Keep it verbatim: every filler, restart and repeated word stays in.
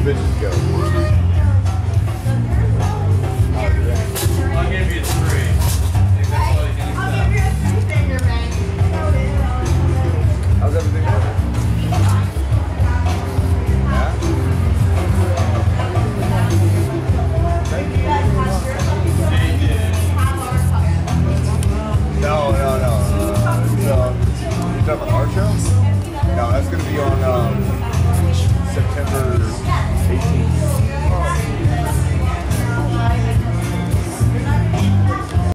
bitches go? I'll give you three. I think that's all you can I'll give you a three finger ring. How's everything going? No, no, no. Uh, it's, um, you're talking about our show? No, that's going to be on um, September eighteenth.